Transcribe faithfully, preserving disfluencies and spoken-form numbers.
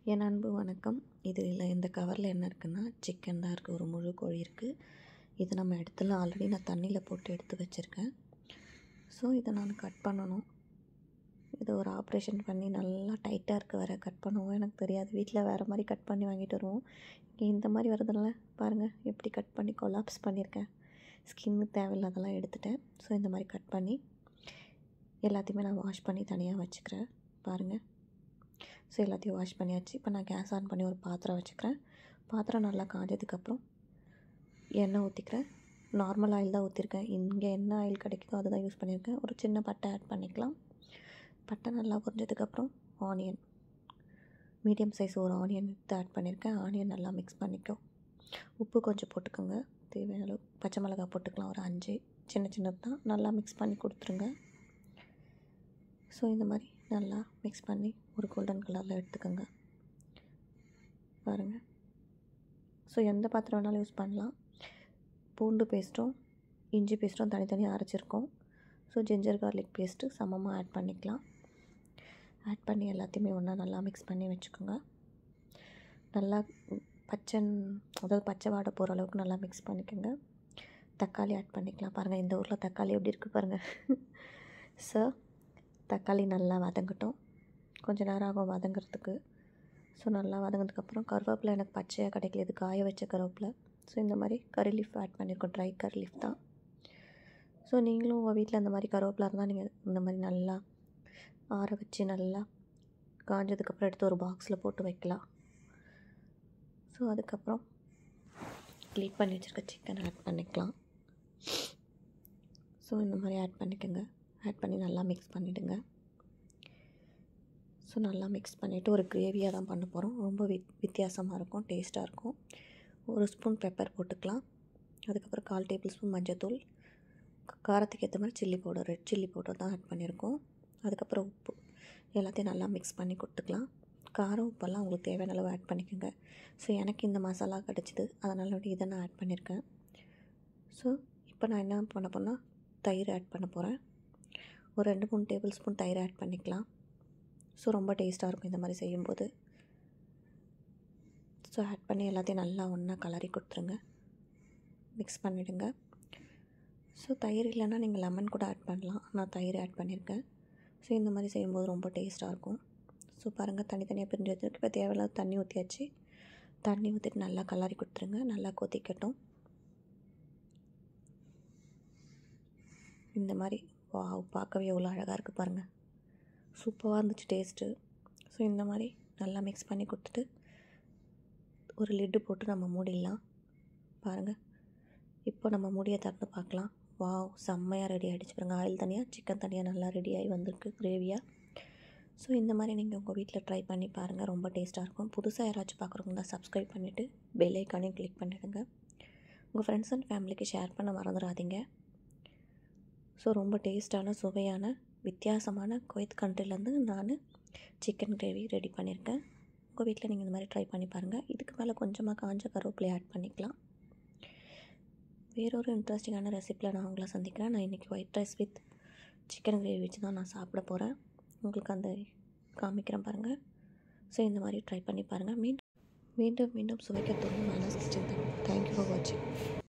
என் அன்பு வணக்கம். இதில் இந்த கவரில் என்ன இருக்குன்னா, சிக்கன் தான் இருக்குது. ஒரு முழு கோழி இருக்குது. இது நம்ம இடத்துல ஆல்ரெடி நான் தண்ணியில் போட்டு எடுத்து வச்சுருக்கேன். ஸோ இதை நான் கட் பண்ணணும். இது ஒரு ஆப்ரேஷன் பண்ணி நல்லா டைட்டாக இருக்க வர கட் பண்ணுவோம். எனக்கு தெரியாது, வீட்டில் வேறு மாதிரி கட் பண்ணி வாங்கிட்டு வருவோம். இங்கே இந்த மாதிரி வரதுனால பாருங்கள் எப்படி கட் பண்ணி கொலாப்ஸ் பண்ணியிருக்கேன். ஸ்கின்னு தேவையில்லாதெல்லாம் எடுத்துட்டேன். ஸோ இந்த மாதிரி கட் பண்ணி எல்லாத்தையுமே நான் வாஷ் பண்ணி தனியாக வச்சுக்கிறேன். பாருங்கள், ஸோ எல்லாத்தையும் வாஷ் பண்ணியாச்சு. இப்போ நான் கேஸ் ஆன் பண்ணி ஒரு பாத்திரம் வச்சுக்கிறேன். பாத்திரம் நல்லா காஞ்சதுக்கப்புறம் எண்ணெய் ஊற்றிக்கிறேன். நார்மல் ஆயில் தான் ஊற்றிருக்கேன். இங்கே என்ன ஆயில் கிடைக்குதோ அதை தான் யூஸ் பண்ணியிருக்கேன். ஒரு சின்ன பட்டை ஆட் பண்ணிக்கலாம். பட்டை நல்லா பொரிஞ்சதுக்கப்புறம் ஆனியன், மீடியம் சைஸ் ஒரு ஆனியன் எடுத்து ஆட் பண்ணியிருக்கேன். ஆனியன் நல்லா மிக்ஸ் பண்ணிக்கோ. உப்பு கொஞ்சம் போட்டுக்கோங்க, தேவையான அளவு. பச்சை மிளகாய் போட்டுக்கலாம், ஒரு அஞ்சு சின்ன சின்னது தான். நல்லா மிக்ஸ் பண்ணி கொடுத்துருங்க. ஸோ இந்த மாதிரி நல்லா மிக்ஸ் பண்ணி ஒரு கோல்டன் கலரில் எடுத்துக்கோங்க. பாருங்கள், ஸோ எந்த பாத்திரம் வேணாலும் யூஸ் பண்ணலாம். பூண்டு பேஸ்ட்டும் இஞ்சி பேஸ்ட்டும் தனித்தனியாக அரைச்சிருக்கோம். ஸோ ஜிஞ்சர் கார்லிக் பேஸ்ட்டு சமமாக ஆட் பண்ணிக்கலாம். ஆட் பண்ணி எல்லாத்தையுமே ஒன்றா நல்லா மிக்ஸ் பண்ணி வச்சுக்கோங்க. நல்லா பச்சை, அதாவது பச்சை வாடை போகிற அளவுக்கு நல்லா மிக்ஸ் பண்ணிக்கோங்க. தக்காளி ஆட் பண்ணிக்கலாம். பாருங்கள், இந்த ஊரில் தக்காளி எப்படி இருக்குது பாருங்கள். ஸோ தக்காளி நல்லா வதங்கட்டும். கொஞ்சம் நேரம் ஆகும் வதங்கிறதுக்கு. ஸோ நல்லா வதங்கினதுக்கப்புறம் கருவேப்பிலை எனக்கு பச்சையாக கிடைக்கல, இது காய வச்ச கருவேப்பிலை. ஸோ இந்த மாதிரி கறி லீஃப் ஆட் பண்ணியிருக்கோம். ட்ரை கறி லீஃப் தான். ஸோ நீங்களும் உங்கள் வீட்டில் இந்த மாதிரி கருவேப்பிலை இருந்தால் நீங்கள் இந்த மாதிரி நல்லா ஆற வச்சு நல்லா காஞ்சதுக்கப்புறம் எடுத்து ஒரு பாக்ஸில் போட்டு வைக்கலாம். ஸோ அதுக்கப்புறம் க்ளீன் பண்ணி வச்சுருக்க சிக்கன் ஆட் பண்ணிக்கலாம். ஸோ இந்த மாதிரி ஆட் பண்ணிக்கோங்க. ஆட் பண்ணி நல்லா மிக்ஸ் பண்ணிவிடுங்க. ஸோ நல்லா மிக்ஸ் பண்ணிவிட்டு ஒரு கிரேவியாக தான் பண்ண போகிறோம். ரொம்ப வித் வித்தியாசமாக இருக்கும், டேஸ்ட்டாக இருக்கும். ஒரு ஸ்பூன் பெப்பர் போட்டுக்கலாம். அதுக்கப்புறம் கால் டேபிள் ஸ்பூன் மஞ்சத்தூள், காரத்துக்கு ஏற்ற மாதிரி chilli powder, red chilli powder தான் ஆட் பண்ணியிருக்கோம். அதுக்கப்புறம் உப்பு, எல்லாத்தையும் நல்லா மிக்ஸ் பண்ணி கொடுத்துக்கலாம். காரம் உப்பெல்லாம் உங்களுக்கு தேவையான அளவு ஆட் பண்ணிக்கோங்க. ஸோ எனக்கு இந்த மசாலா கிடச்சிது, அதனால் வந்து இதை நான் ஆட் பண்ணியிருக்கேன். ஸோ இப்போ நான் என்ன பண்ண போனால் தயிர் ஆட் பண்ண போகிறேன். ஒரு ரெண்டு மூணு டேபிள் ஸ்பூன் தயிர் ஆட் பண்ணிக்கலாம். ஸோ ரொம்ப டேஸ்ட்டாக இருக்கும் இந்த மாதிரி செய்யும்போது. ஸோ ஆட் பண்ணி எல்லாத்தையும் நல்லா ஒன்றா கலரி கொடுத்துருங்க, மிக்ஸ் பண்ணிவிடுங்க. ஸோ தயிர் இல்லைன்னா நீங்கள் லெமன் கூட ஆட் பண்ணலாம். நான் தயிர் ஆட் பண்ணியிருக்கேன். ஸோ இந்த மாதிரி செய்யும்போது ரொம்ப டேஸ்ட்டாக இருக்கும். ஸோ பாருங்கள், தனித்தனியாக பிரிஞ்சு வச்சுருக்கு. இப்போ தேவையில்லாத தண்ணி ஊற்றியாச்சு. தண்ணி ஊற்றிட்டு நல்லா கலரி கொடுத்துருங்க. நல்லா கொதிக்கட்டும். இந்த மாதிரி வாவ், பார்க்கவே எவ்வளோ அழகாக இருக்குது பாருங்கள். சூப்பராக இருந்துச்சு டேஸ்ட்டு. ஸோ இந்த மாதிரி நல்லா மிக்ஸ் பண்ணி கொடுத்துட்டு ஒரு லிட்டு போட்டு நம்ம மூடிடலாம். பாருங்கள், இப்போ நம்ம மூடியை திறந்து பார்க்கலாம். வாவ், செம்மையாக ரெடி ஆகிடுச்சு பாருங்கள். ஆயில் தனியாக, சிக்கன் தனியாக நல்லா ரெடியாகி வந்திருக்கு கிரேவியாக. ஸோ இந்த மாதிரி நீங்கள் உங்கள் வீட்டில் ட்ரை பண்ணி பாருங்கள். ரொம்ப டேஸ்ட்டாக இருக்கும். புதுசாக யாராச்சும் பார்க்குறவங்க தான் சப்ஸ்கிரைப் பண்ணிவிட்டு பெல் ஐக்கானையும் கிளிக் பண்ணிவிடுங்க. உங்கள் ஃப்ரெண்ட்ஸ் அண்ட் ஃபேமிலிக்கு ஷேர் பண்ண மறந்துடாதீங்க. ஸோ ரொம்ப டேஸ்ட்டான, சுவையான, வித்தியாசமான குவைத் கண்ட்ரிலேருந்து நான் சிக்கன் கிரேவி ரெடி பண்ணியிருக்கேன். உங்கள் வீட்டில் நீங்கள் இந்த மாதிரி ட்ரை பண்ணி பாருங்கள். இதுக்கு மேலே கொஞ்சமாக காஞ்ச கருவேப்பிலை ஆட் பண்ணிக்கலாம். வேறொரு இன்ட்ரெஸ்டிங்கான ரெசிப்பியில் நான் உங்களை சந்திக்கிறேன். நான் இன்றைக்கி white rice with chicken gravy வச்சு தான் நான் சாப்பிட போகிறேன். உங்களுக்கு அந்த காமிக்கிறேன் பாருங்கள். ஸோ இந்த மாதிரி ட்ரை பண்ணி பாருங்கள். மீண்டும் மீண்டும் மீண்டும் சுவைக்க தோணும் மானஸ் கிச்சன் தான். தேங்க்யூ ஃபார் வாட்சிங்.